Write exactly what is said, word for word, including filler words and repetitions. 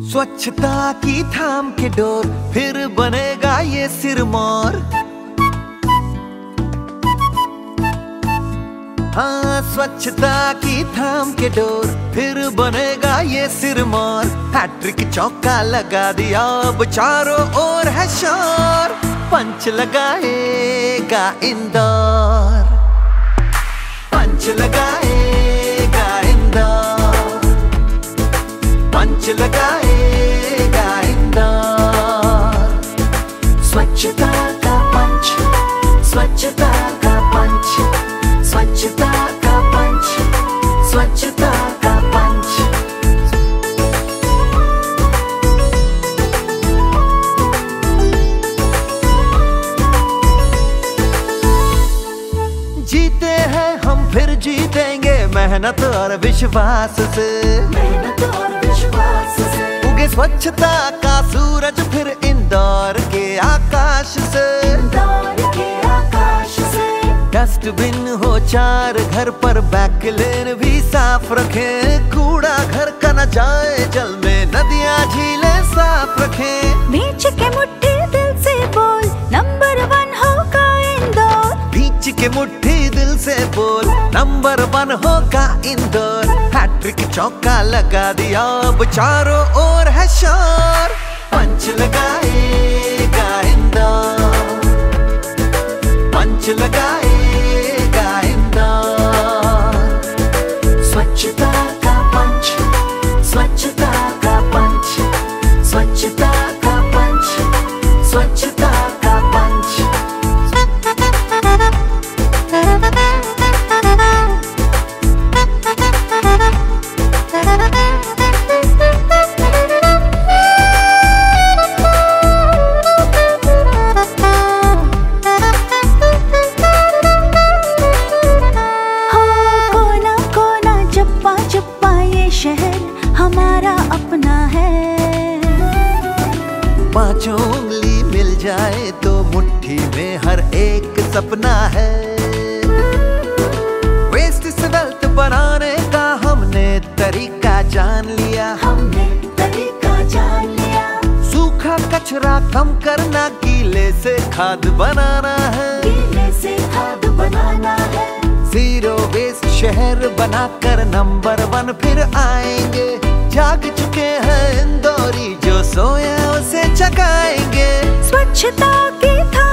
स्वच्छता की थाम के डोर, फिर बनेगा ये सिरमौर। हाँ, स्वच्छता की थाम के डोर, फिर बनेगा ये सिरमौर। हैट्रिक चौका लगा दिया, अब चारों ओर है शोर। पंच लगाएगा इंदौर, पंच लगाएगा इंदौर, पंच लगाएगा इंदौर। स्वच्छता का पंच, स्वच्छता का पंच, स्वच्छता का पंच, स्वच्छता का पंच। जीते हैं हम फिर जीतेंगे, मेहनत और विश्वास से, मेहनत और विश्वास से। उगे स्वच्छता का सूरज फिर इंदौर के आकाश से, इंदौर के आकाश से। डस्टबिन हो चार घर पर, बैकलेन भी साफ रखें। कूड़ा घर का न जाए जल में, नदियां झीलें साफ रखें। बीच के मुट्ठी दिल से बोल, नंबर वन होगा इंदौर। बीच के मुट्ठी दिल से बोल, नंबर वन होगा इंदौर। हैट्रिक चौका लगा दिया, अब चारों ओर है शोर। पंच लगाएगा इंदौर, पंच लगाएगा इंदौर। स्वच्छता का पंच, स्वच्छता का पंच, स्वच्छता का पंच, स्वच्छता का पंच। हमारा अपना है। पांचों उंगली मिल जाए तो मुट्ठी में हर एक सपना है। वेस्ट से वेल्थ बनाने का हमने तरीका जान लिया, हमने तरीका जान लिया। सूखा कचरा कम करना, गीले से खाद बनाना है, गीले से खाद बनाना है। जीरो वेस्ट शहर बनाकर नंबर वन फिर आएंगे। जाग चुके हैं इंदौरी, जो सोया उसे जगाएंगे। स्वच्छता की था